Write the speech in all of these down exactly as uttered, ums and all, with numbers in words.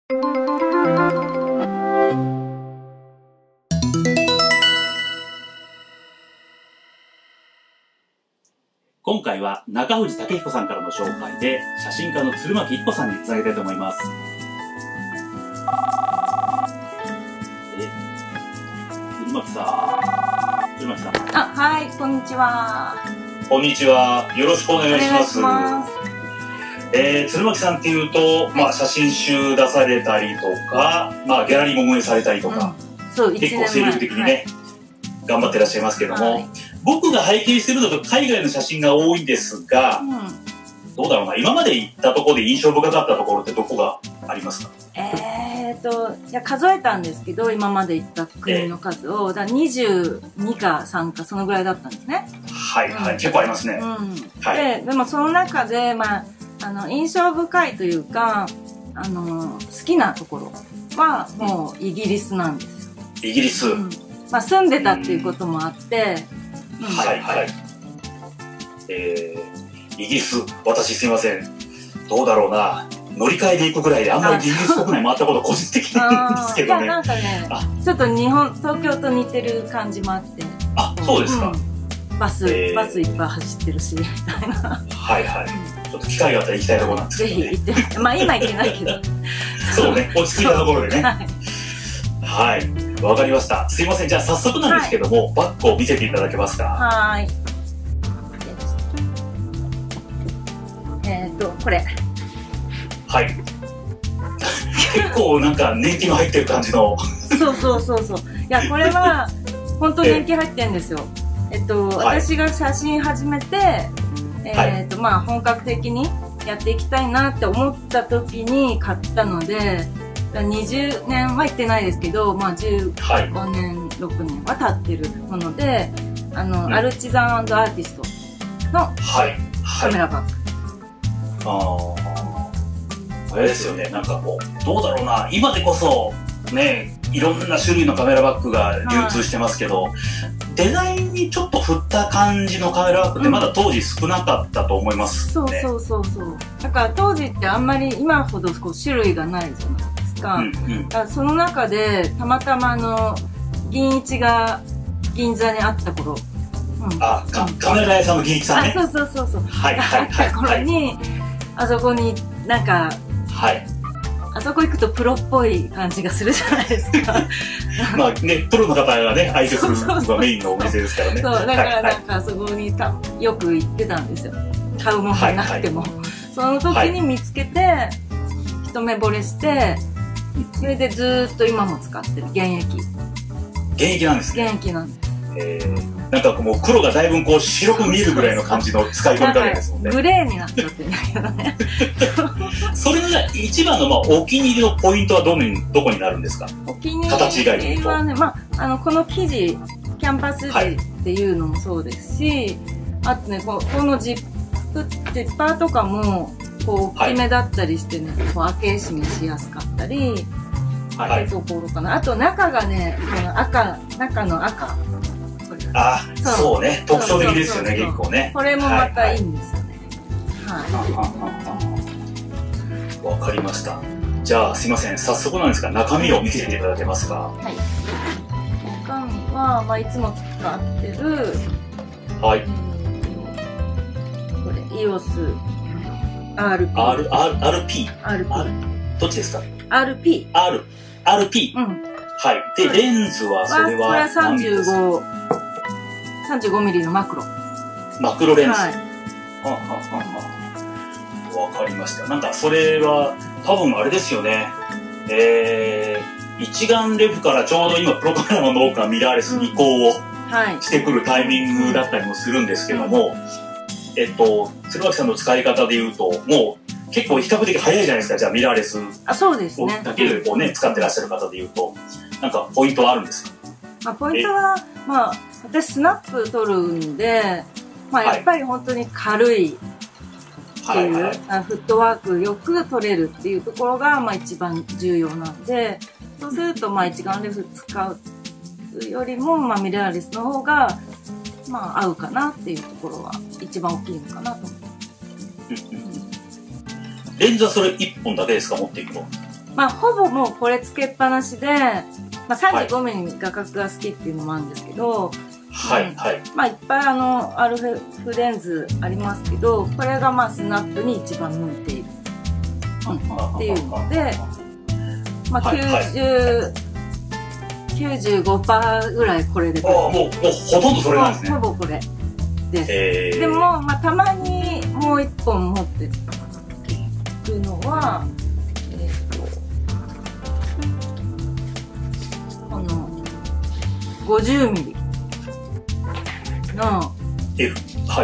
今回は中藤武彦さんからの紹介で写真家の鶴巻一歩さんにつなげたいと思います。え、鶴巻さん、鶴巻さん。 あ、はい、こんにちは。 こんにちは。よろしくお願いします。 お願いします。 えー、鶴巻さんっていうと、まあ写真集出されたりとか、まあギャラリーも運営されたりとか、 うん、そう結構精力的にね、はい、頑張ってらっしゃいますけども、はい、僕が拝見してるのと海外の写真が多いんですが、うん、どうだろうな、今まで行ったところで印象深かったところってどこがありますか？ えーと、いや数えたんですけど、今まで行った国の数を、だにじゅうにかさんかそのぐらいだったんですね。 はいはい、うん、結構ありますね。うん、 はい、で、でもその中で、まあ、あの印象深いというか、あの好きなところはもうイギリスなんですよ。 イギリス、うん、 まあ、住んでたっていうこともあって、 うん、はいはい。えー、イギリス、私すいません、どうだろうな、乗り換えで行くぐらいであんまりイギリス国内回ったこと個人的なんですけどね。 いやなんかね、ちょっと日本、東京と似てる感じもあって。 あ、そうですか。 うん、バス、えー、バスいっぱい走ってるしみたいな。はいはい。 ちょっと機会があったら行きたいところなんですけどね。 ぜひ行ってみて、まあ今行けないけど。 そうね、落ち着いたところでね。はい。わかりました。すいません。じゃあ早速なんですけども、はい、バッグを見せていただけますか。 はい。えっと、これ。 はい。結構なんか年季の入ってる感じの。 そうそうそうそう。いや、これは本当年季入ってるんですよ。えっと、はい、私が写真始めて、えっと、まあ本格的にやっていきたいなって思った時に買ったので、にじゅうねんは行ってないですけど、まあじゅうごねん、はい、ろくねんは経ってるもので、あの、うん、アルチザン&アーティストのカメラバッグ。 はいはい、ああ、あれですよね、なんかこう、どうだろうな、今でこそ、ね、いろんな種類のカメラバッグが流通してますけど、はい、デザインにちょっと振った感じのカメラバッグってまだ当時少なかったと思いますね。 そうそうそうそう。だから当時ってあんまり今ほどこう種類がないじゃないですか。うんうん、だからその中でたまたまあの銀一が銀座にあった頃、 うん、あ、かカメラ屋さんの銀一さんね。 あ、そうそうそうそう。 はいはいはい。 あった頃に、あそこになんか、はい。あそこ行くとプロっぽい感じがするじゃないですか。 まあね、プロの方がね、相手するのがメインのお店ですからね。 そう、だからなんかそこにたよく行ってたんですよ。買うものがなくても。はいはい、その時に見つけて、はい、一目惚れして、それでずーっと今も使ってる、現役。 現役なんですね。 現役なんです。 えー、なんかもう黒がだいぶこう白く見えるぐらいの感じの使い込み方ですもんね。 グレーになっちゃってるんだけどね。 それが一番のまあお気に入りのポイントはどのどこになるんですか？ お気に形以外に入りはね、まあ、あのこの生地キャンパス地っていうのもそうですし、はい、あとねここのジップジッパーとかもこう大きめだったりしてね、はい、こう開け閉めしやすかったり。はい、ところかな。あと中がね、この赤、中の赤。 あ、そう、そうね、特徴的ですよね、結構ね。 これもまたいいんですよね。 はい。わかりました。じゃあ、すいません、早速なんですが、中身を見せていただけますか。はい。 中身は、まあ、いつも使ってる。 はい。 これ、イオス。アールピー。 R、R、アールピー。 アールピー。 どっちですか？ アールピー。 R、アールピー。うん。はい。で、レンズは、それは。 これはさんじゅうご、さんじゅうごミリのマクロ。 マクロレンズ。はい。はははは。わかりました。なんか、それは、多分あれですよね。えー、一眼レフからちょうど今、プロカメラのノーカーミラーレスに移行をしてくるタイミングだったりもするんですけども、えっと、鶴巻さんの使い方で言うと、もう、結構比較的早いじゃないですか、じゃあミラーレスだけでこうね、使ってらっしゃる方でいうと、なんかポイントはあるんですか？ まあ、ポイントは、まあ、私スナップ撮るんで、まあ、やっぱり本当に軽いっていう、はいはい、フットワークよく撮れるっていうところが、まあ一番重要なんで、そうすると、まあ一眼レフ使うよりも、まあミラーレスの方が、まあ合うかなっていうところは一番大きいのかなと思って。 レンズはそれいっぽんだけですか、持っていくの？ まあ、ほぼもうこれつけっぱなしで、まあ、さんじゅうごミリ画角が好きっていうのもあるんですけど、 はい、はい。 まあ、いっぱいあの、アルフレンズありますけど、これがまあ、スナップに一番向いている。うん、っていうので、まあ、きゅうじゅう、きゅうじゅうごパーセント ぐらいこれで。 ああ、もう、もうほとんどそれなんですね。 ほぼこれです。でも、まあ、たまにもう一本持っていくのは、えっと、この、ごじゅうミリの、 F、はい。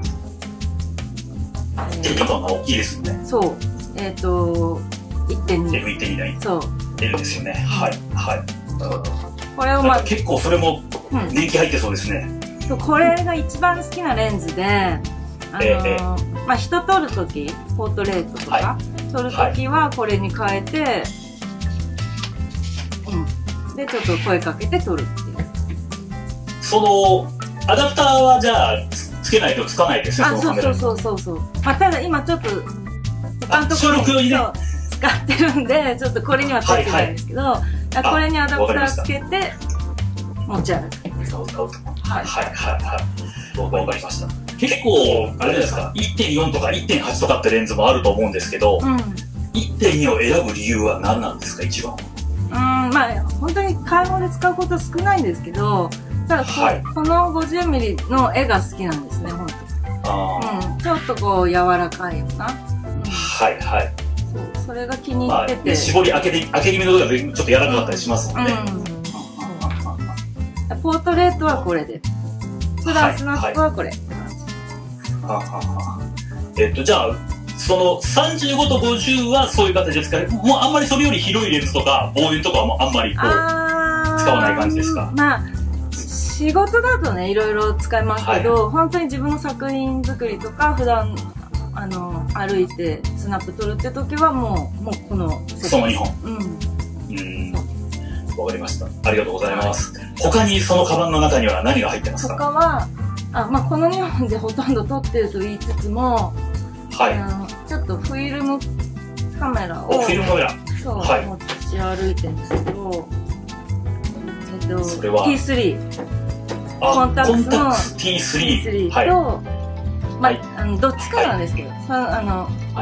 いってんに 感が大きいですよね。 そう。えっと、いってんに。 エフいってんに 台。 そう。 L ですよね。はい、はい。 これをまあ、 結構それも年季入ってそうですね。 そう、これが一番好きなレンズで、あのー、まあ、人撮るとき、ポートレートとか、撮るときはこれに変えて、うん。で、ちょっと声かけて撮るっていう。 その、アダプターはじゃあ、つけないとつかないですね、 あ、そうそうそうそうそう。まあ、ただ今ちょっと、他のところに使ってるんで、ちょっとこれにはついてないんですけど、はいはい、これにアダプターつけて、持ち歩く。 はいはいはいはい。わかりました。結構、あれですか、いってんよん とか いってんはち とかってレンズもあると思うんですけど、うん、いってんに を選ぶ理由は何なんですか、一番。 うん、まあ、本当に買い物で使うこと少ないんですけど、ただこ、はい、この ごじゅうミリ の絵が好きなんですね、本当。あうん、ちょっとこう柔らかいような。うん、 はいはい。 そう、それが気に入ってて。まあね、 絞り開けて、開け気味のところがちょっと柔らかかったりしますもんね。うんうんポートレートはこれで。プラスナップはこれ。 えっと、じゃあ、そのさんじゅうごとごじゅうはそういう形で使える。もうあんまりそれより広いレンズとか、望遠とかはもうあんまりこう、使わない感じですか？ まあ、仕事だとね、いろいろ使いますけど、はい、本当に自分の作品作りとか、普段、あの、歩いてスナップ撮るって時はもう、もうこのそのにほん。うん。うんわかりました。ありがとうございます。他にそのカバンの中には何が入ってますか？ 他は、あ、まあ、このにほんでほとんど撮ってると言いつつも、はい。あのちょっとフィルムカメラを、 フィルムカメラ。 そう、はい、持ち歩いてるんですけど、えっと、それは ティースリー。コンタクトのティースリーと、はい、まあ、あの、どっちかなんですけど、はい、あの、はい、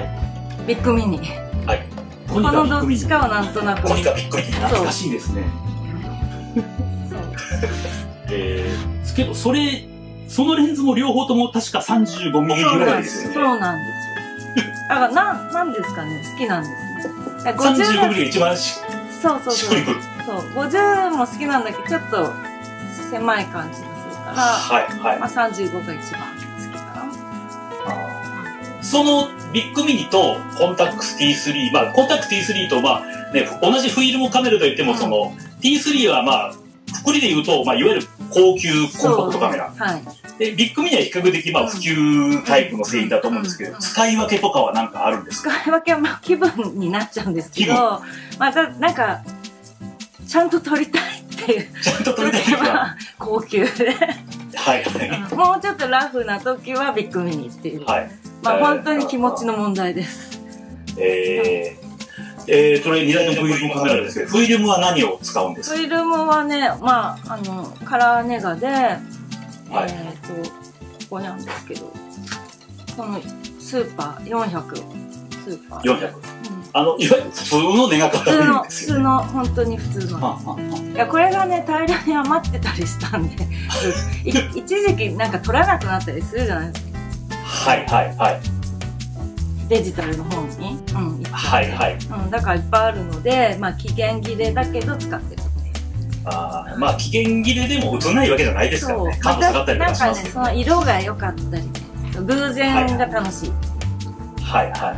ビッグミニ。はい。このどっちかをなんとなく。 コニカビッグミニ。懐かしいですね。そう。えー、けど、それ、そのレンズも両方とも確かさんじゅうごミリぐらいですよね。 そうなんですよ。だから、なん、なんですかね、好きなんですね。 さんじゅうごミリが一番し、 そうそうそう。 しっくりくる。 そう。ごじゅうも好きなんだけど、ちょっと狭い感じがするから、はいはい。まあさんじゅうごが一番好きかな。 そのビッグミニとコンタックス ティースリー、まあコンタックス ティースリー とまあね、同じフィルムカメラといっても、その、うん、ティースリー はまあ、くくりで言うと、まあいわゆる高級コンパクトカメラ。はい。で、ビッグミニは比較的まあ普及タイプの製品だと思うんですけど、うんうん、使い分けとかはなんかあるんですか？ 使い分けはまあ気分になっちゃうんですけど、まあだ、なんか、ちゃんと撮りたいっていう。 ちゃんと撮りたいっていうか。 高級で。 はいはい。 もうちょっとラフな時はビッグミニっていう。はい。まあ本当に気持ちの問題です。 えー、えー、それにだいのフィルムカメラですけど、フィルムは何を使うんですか？ フィルムはね、まあ、あの、カラーネガで、はい、えっと、ここにあるんですけど、このスーパーよんひゃく、スーパー。 よんひゃく。うん、あの、いわゆる普通のネガカラーですよね。 普通の、本当に普通の。はあはあ、いや、これがね、大量に余ってたりしたんで、一時期なんか取らなくなったりするじゃないですか。 はいはいはい。 デジタルの方に。うん。 はいはい。 うん。だからいっぱいあるので、まあ期限切れだけど使ってる。 ああ、まあ期限切れでも映らないわけじゃないですからね。感度下がったりとかしますけど。 なんかね、その色が良かったりね。偶然が楽しい。 はいはい。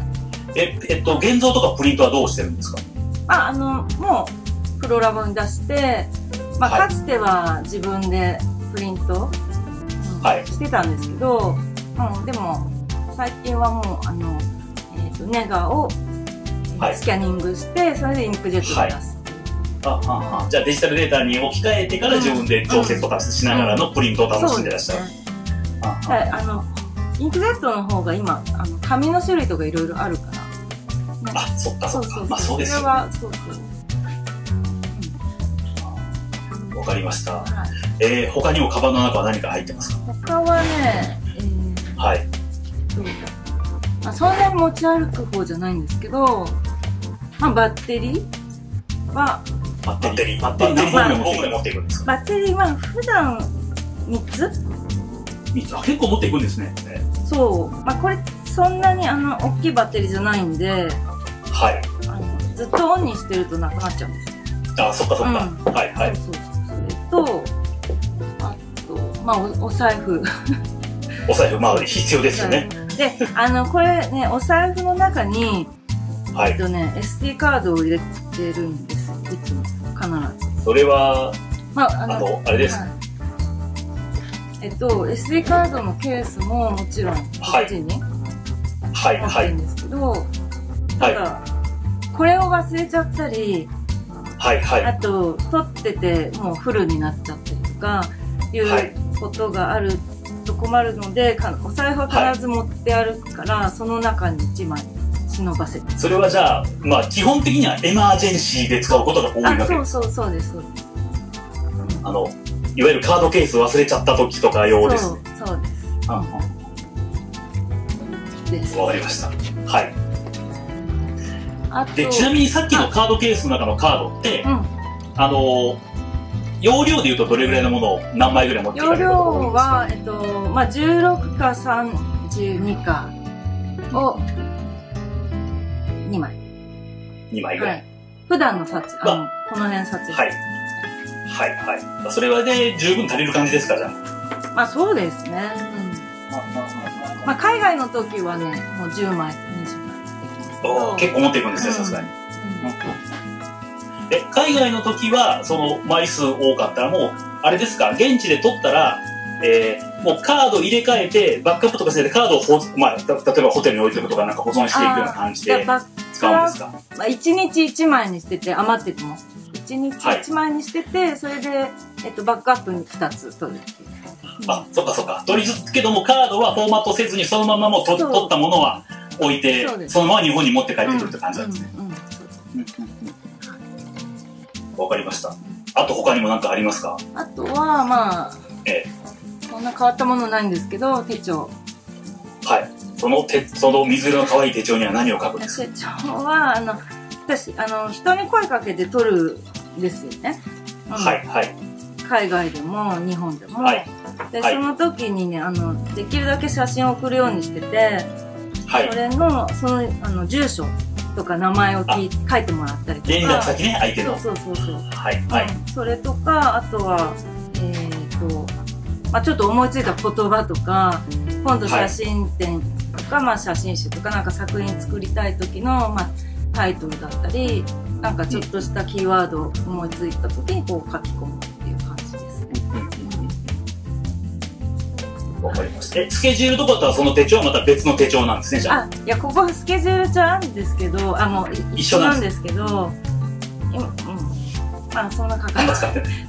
え、えっと、現像とかプリントはどうしてるんですか？ あ、あの、もう、プロラボに出して、まあ、かつては自分でプリント、うんはい、してたんですけど、うん、でも、最近はもう、あの、えっと、ネガをスキャニングして、はい、それでインクジェットで出す。 はい、あああじゃあデジタルデータに置き換えてから自分で調節とかしながらのプリントを楽しんでらっしゃる。あの、インクジェットの方が今、あの紙の種類とかいろいろあるから、ね、 あ、そっかそっか。まあそうですよね。 それは、そうそう。 わかりました。 はい、 えー、他にもカバンの中は何か入ってますか？ 他はね、えー、 はい。 どうだ。まあ、そんなに持ち歩く方じゃないんですけど、まあ、バッテリーは、 バッテリー、バッテリー何本ぐらい持っていくんですか？ バッテリーは普段みっつ？ みっつ、あ、結構持っていくんですね。 そう。まあ、これ、そんなにあの、大きいバッテリーじゃないんで、 はい。 あのずっとオンにしてるとなくなっちゃうんですよ。 あ、そっかそっか。うん、はいはい。 そうそうそう。それと、あと、まあ、お、お財布。 お財布、まあ、必要ですよね。 で、あの、これね、お財布の中に、 はい、 えっとね、エスディー カードを入れてるんですよ。いつも、必ず。 それは、 まあ、あの、 あの、あれです。はい、 えっと、エスディー カードのケースももちろん、こっちに、 はい、はい、 持ってるんですけど、はい、ただ、これを忘れちゃったり、 はいはい、 あと取っててもうフルになっちゃったりとかいうことがあると困るので、お財布は必ず持って歩くから、はい、その中にいちまい忍ばせて。 それはじゃあ、まあ、基本的にはエマージェンシーで使うことが多いわけです。 あ、そうそうそうですそうです。 あのいわゆるカードケース忘れちゃった時とか用ですね。 そうそうです。 あです。わかりました。はい。でちなみにさっきのカードケースの中のカードって、うん、あの容量でいうとどれぐらいのものを何枚ぐらい持っていかれるかと思うんですか？ 容量は、えっとまあ、じゅうろくかさんじゅうにかをにまいにまいぐらい、はい、 普段の札、あのこの辺札、 はいはいはい、それはね十分足りる感じですか？じゃあ、 まあそうですね、うん、まあ海外の時はねもうじゅうまいにじゅうまい結構持っていくんですね、さすがに。え、海外の時はその枚数多かったらもうあれですか、現地で取ったら、えー、もうカード入れ替えてバックアップとかしてカードをほ、まあ、例えばホテルに置いておくとかなんか保存していくような感じで使うんですか？ まあ、いちにちいちまいにしてて余っててもいちにちいちまいにしてて、はい、それで、えっと、バックアップにふたつ取るっていう。 あ、そっかそっか。取りつつけどもカードはフォーマットせずにそのままもう取ったものは置いて そ, そのまま日本に持って帰ってくるって感じなんですね。わかりました。あと他にも何かありますか？ あとはまあ、ええ、そんな変わったものないんですけど、手帳。 はい。その手その水色の可愛い手帳には何を書くんですか？ 手帳はあの私あの人に声かけて取るんですよね。 はいはい。 海外でも日本でも。 はい。 で、はい、その時にねあのできるだけ写真を送るようにしてて。 はい、 それのそのあの住所とか名前を聞い書いてもらったりとか、 連絡先ね、相手の。 そうそうそうそう。 はいはい、 うん。それとかあとはえっとまあちょっと思いついた言葉とか、今度写真展とか、はい、まあ写真集とかなんか作品作りたい時のまあタイトルだったり、なんかちょっとしたキーワードを思いついた時にこう書き込むっていう感じですね。 わかりました。え、スケジュールとかとはその手帳はまた別の手帳なんですね、じゃあ。 あ、いや、ここスケジュール帳あるんですけど、あの、一緒なんですけど、今、うん。まあ、そんなかかんない。そう。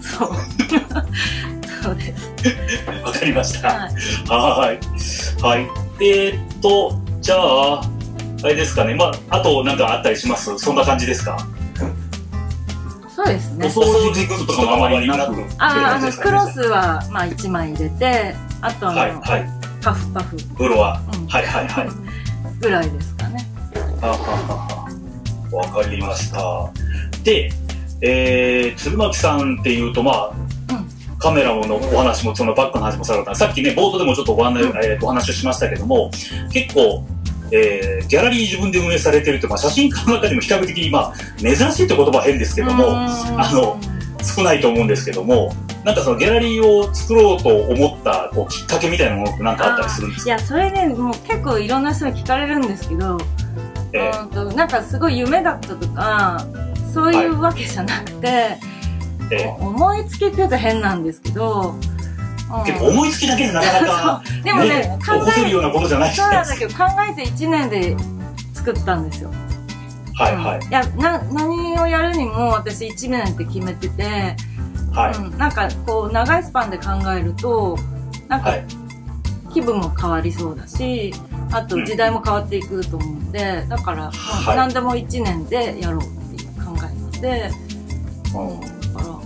そうです。 わかりました。はい。はい。はい。えー、っと、じゃあ、あれですかね。まあ、あとなんかあったりします？そんな感じですか？ そうですね。 お掃除グッズとかもあまりなく。 あ、あの、クロスは、まあ、いちまい入れて、あとあの、はいはい、パフパフ。 ブロワー。うん、はいはいはい。 ぐらいですかね。 はははは。わかりました。で、えー、鶴巻さんっていうと、まあ、うん、カメラのお話も、そのバックの話もされた。さっきね、冒頭でもちょっとお話、うん、えー、お話をしましたけども、結構、えー、ギャラリー自分で運営されてるって、まあ、写真家の中にも比較的、まあ、珍しいって言葉は変ですけども、あの、少ないと思うんですけども、なんかそのギャラリーを作ろうと思ったこうきっかけみたいなものって何かあったりするんですか？ いや、それね、もう結構いろんな人に聞かれるんですけど、えー、うんとなんかすごい夢だったとか、そういうわけじゃなくて、はいえー、思いつきって言うと変なんですけど、 うん、結構思いつきだけでなかなかでもね、 考えるようなことじゃないし、 そうなんだけど、考えていちねんで作ったんですよ。 はいはい。 うん、いやな何をやるにも私いちねんって決めてて、はいうん、なんかこう長いスパンで考えるとなんか気分も変わりそうだし、 あと時代も変わっていくと思うんで、だから、まあ、何でもいちねんでやろうっていう考えなので、うん、だから、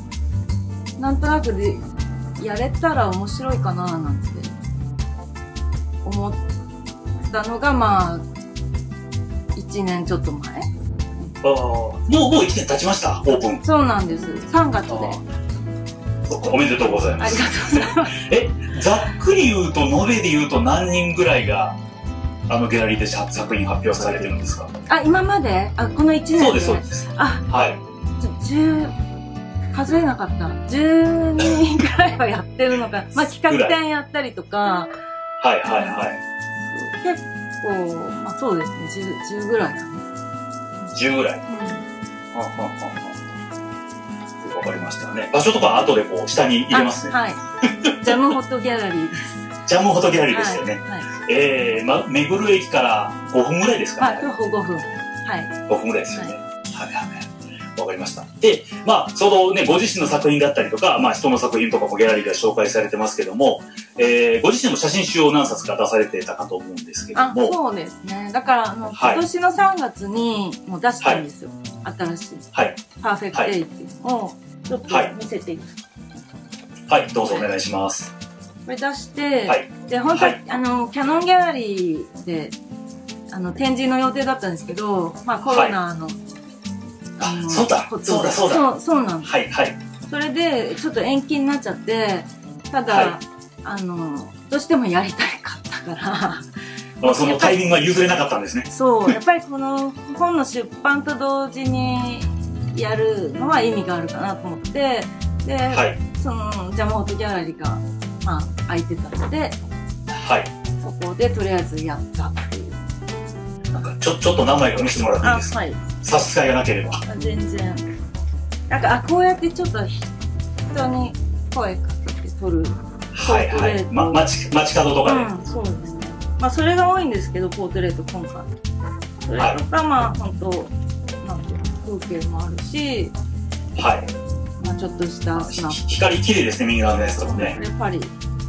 なんとなくでやれたら面白いかななんて思ったのが、まあ、いちねんちょっと前。 ああ、もう、もういちねん経ちました、オープン。 そうなんです。さんがつで。 おめでとうございます。 ありがとうございます。 え、ざっくり言うと、延べで言うと何人ぐらいが、あのギャラリーで作品発表されてるんですか？ あ、今まであ、このいちねんで。 そうです、そうです。 あ、 はい。 じゅう、数えなかった。じゅうにんぐらいはやってるのか。まあ、企画展やったりとか。 はいはいはい。 結構、まあそうですね、じゅう、じゅうぐらいだね。 じゅうぐらい。うん。はははわかりましたね。場所とか後でこう下に入れますね。 はい。ジャムホットギャラリーです。 ジャムホットギャラリーですよね。 はい。はい、 えー、ま、目黒駅からごふんぐらいですかね。 はい、徒歩ごふん。はい。 ごふんぐらいですよね。はい、はいはい。わかりました。で、まあ、ちょうどね、ご自身の作品だったりとか、まあ、人の作品とかもギャラリーで紹介されてますけども、えー、ご自身も写真集を何冊か出されてたかと思うんですけども。 あ、そうですね。だから、あの、はい、今年のさんがつにもう出したんですよ。はい、新しい。はい。パーフェクトデイっていうのを、ちょっと見せていいですか？はい、はい、どうぞお願いします。 これ出して、はい、で、本当は、はい、あの、キヤノンギャラリーで、あの、展示の予定だったんですけど、まあ、コロナの、はい、 あの、そうだ、そうだ、そうだ。 そう、そうなんです。 はい、はい。 それで、ちょっと延期になっちゃって、ただ、はい、あの、どうしてもやりたかったから、 そのタイミングは譲れなかったんですね。 そう、やっぱりこの本の出版と同時にやるのは意味があるかなと思って、で、はい、そのジャムホットギャラリーが、まあ、空いてたので、はい、そこでとりあえずやったっていう。 なんかちょ、ちょっと名前を見せてもらっていいですか？はい。差し支えがなければ。 全然。なんか、あ、こうやってちょっと人に声かけて撮る。 はいはい。ま、街、街角とかで。 うん、そうですね。まあ、それが多いんですけど、ポートレート今回。それとか、まあ、本当なんていう風景もあるし、 はい。 まあ、ちょっとしたスナップ。 光綺麗ですね、右側のやつとかね。 やっぱり。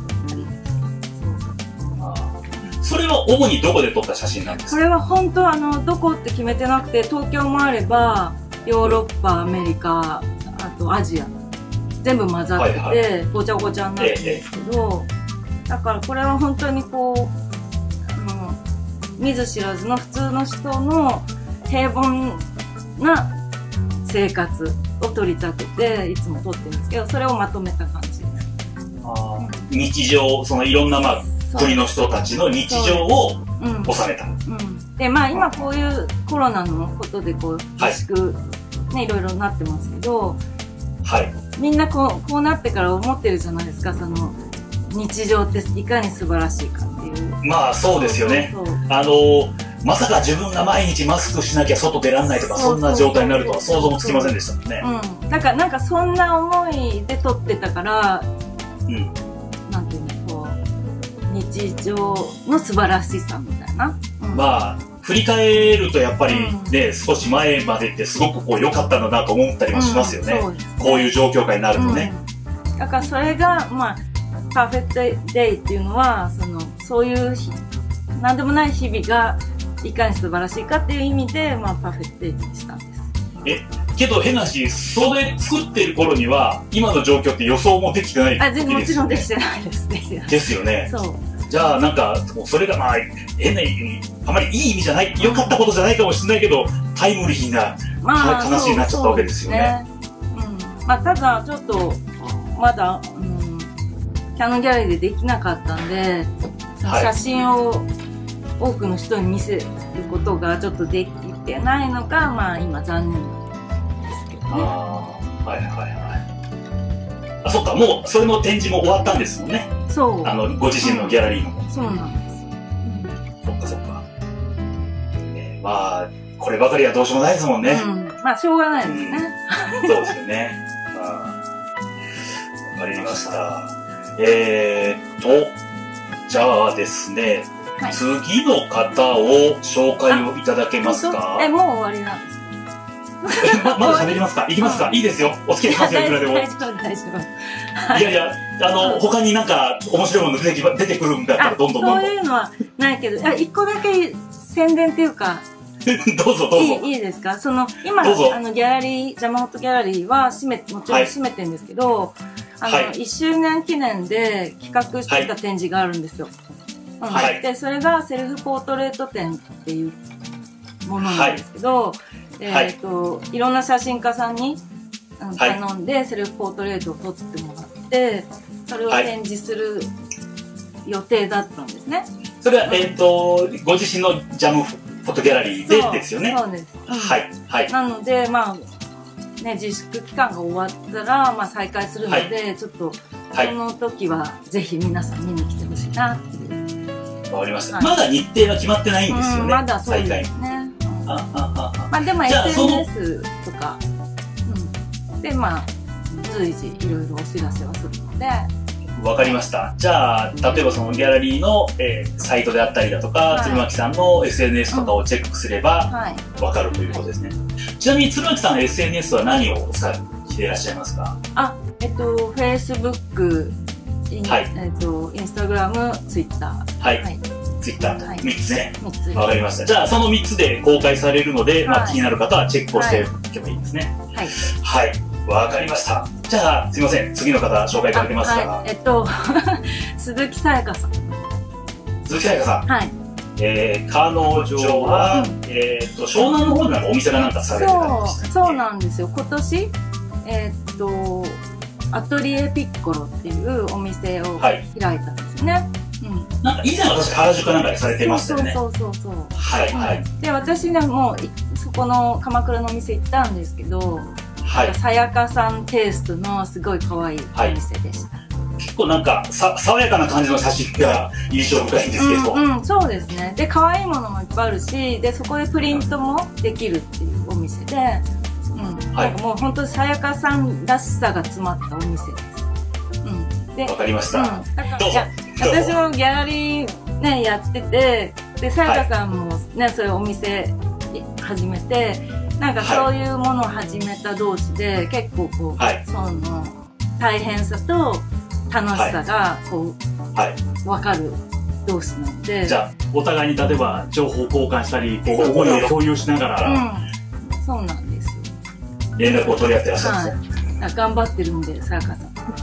それは主にどこで撮った写真なんですか？ これは本当あのどこって決めてなくて、東京もあればヨーロッパ、アメリカ、あとアジア全部混ざってて、はいはい、ごちゃごちゃになってるんですけど、ええ、だからこれは本当にこうあの見ず知らずの普通の人の平凡な生活を撮りたくていつも撮ってるんですけど、それをまとめた感じです。 あ、うん、日常、そのいろんなまあ国の人たちの日常を収めた。うんうん、で、まあ今こういうコロナのことでこう自粛、はい、ね、いろいろなってますけど、はい、みんなこう、こうなってから思ってるじゃないですか、その日常っていかに素晴らしいかっていう。 まあそうですよね。そうそう、あのまさか自分が毎日マスクしなきゃ外出らんないとか、そんな状態になるとは想像もつきませんでしたもんね。 うん。だからなんかそんな思いで撮ってたから、うん、なんていうの、日常の素晴らしさみたいな、 うん、まあ振り返るとやっぱりね、うん、少し前までってすごくこう良かったんだなと思ったりもしますよね、うん、こういう状況下になるとね、 うん、だからそれがまあパーフェクトデイっていうのはそのそういう何でもない日々がいかに素晴らしいかっていう意味で、まあ、パーフェクトデイにしたんです。 えけど変な話、それ作ってる頃には今の状況って予想もできてないあ、全然もちろんできてないですね。 ですよね。 そう。 じゃあなんかそれがまあ変な意味、あまりいい意味じゃない、良かったことじゃないかもしれないけどタイムリーな、まあ、話になっちゃったわけですよね。 うん、まあただちょっとまだ、うん、キヤノンギャラリーでできなかったんで、はい、写真を多くの人に見せることがちょっとできてないのがまあ今残念ですけどね。ああ、はいはいはい。あ、そっか、もうそれの展示も終わったんですもんね。 そう。 あのご自身のギャラリーの、 うん、そうなんです。 うん、そっかそっか。えー、まあこればかりはどうしようもないですもんね。 うん、まあしょうがないですね。 うん、そうですよね。まあ、わかりました。えーっとじゃあですね、はい、次の方を紹介をいただけますか？ え、もう終わりなんですか？ ままだ喋りますか？行きますか？いいですよ。お付き合いしますよ、いくらでも。 大丈夫、大丈夫。 いやいや、あの、他になんか面白いもの出てき出てくるんだったら、どんどんどんどん。 そういうのはないけど、一個だけ宣伝っていうか、 どうぞどうぞ。 いい、いいですか？その、今、あの、ギャラリー、ジャマホットギャラリーは閉め、もちろん閉めてるんですけど、あの、いっしゅうねん記念で企画してた展示があるんですよ。はい。で、それがセルフポートレート展っていうものなんですけど、えっと、いろんな写真家さんに頼んで、セルフポートレートを撮ってもらって、それを展示する予定だったんですね。 それは、えっと、ご自身のジャムフォトギャラリーでですよね。 そうです。 はい。はい。 なので、まあ、ね、自粛期間が終わったら、まあ、再開するので、ちょっと、その時は、ぜひ皆さん見に来てほしいなっていう。 わかりました。まだ日程は決まってないんですよね。 まだそうですね。 あ、あ、あ、 まあ、でも エスエヌエス とか、で、まあ、随時いろいろお知らせはするので。 わかりました。じゃあ、例えばそのギャラリーの、えー、サイトであったりだとか、鶴巻さんの エスエヌエス とかをチェックすれば、わかるということですね。ちなみに鶴巻さんの エスエヌエス は何をお使いしていらっしゃいますか？ あ、えっと、Facebook、はい、えっと、Instagram、Twitter。 はい。ツイッターとみっつね。わかりました。じゃあ、そのみっつで公開されるので、まあ気になる方はチェックをしておけばいいですね。はい。はい。わかりました。じゃあ、すいません。次の方、紹介いただけますか？ えっと、鈴木さやかさん。 鈴木さやかさん。はい。えー、彼女は、えっと、湘南の方でなんかお店がなんかされてたんですか？ そうなんですよ。今年、えっと、アトリエピッコロっていうお店を開いたんですね。 なんか以前私原宿かなんかでされてましたよね。 そうそうそうそう。 はいはい。 で、私ね、もうそこの鎌倉のお店行ったんですけど、はい。さやかさんテイストのすごい可愛いお店でした。 結構なんかさ爽やかな感じの写真が印象深いんですけど。 うん、そうですね。で、可愛いものもいっぱいあるし、で、そこでプリントもできるっていうお店で、うん。はい。もう本当にさやかさんらしさが詰まったお店です。うん。で、 わかりました。うん。だから、 どうぞ。私もギャラリーね、やってて、で、さやかさんもね、そういうお店始めて、なんかそういうものを始めた同士で、結構こう、はい、その、大変さと楽しさが、こう、はい、わかる同士なので。 じゃあ、お互いに例えば情報交換したり、こう、思いを共有しながら。 うん。そうなんですよ。 連絡を取り合ってらっしゃるんですね。はい。頑張ってるんで、さやかさん。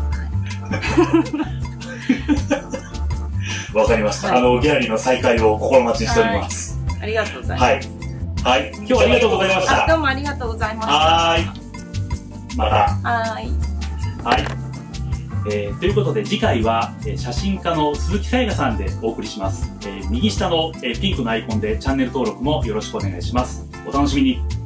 わかりました。あの、ギャラリーの再開を心待ちにしております。 ありがとうございます。 はい。はい。今日はありがとうございました。 どうもありがとうございました。 はい。また。 はい。 はい。えー、ということで次回は、えー、写真家の鈴木さやかさんでお送りします。えー、右下の、えー、ピンクのアイコンでチャンネル登録もよろしくお願いします。お楽しみに。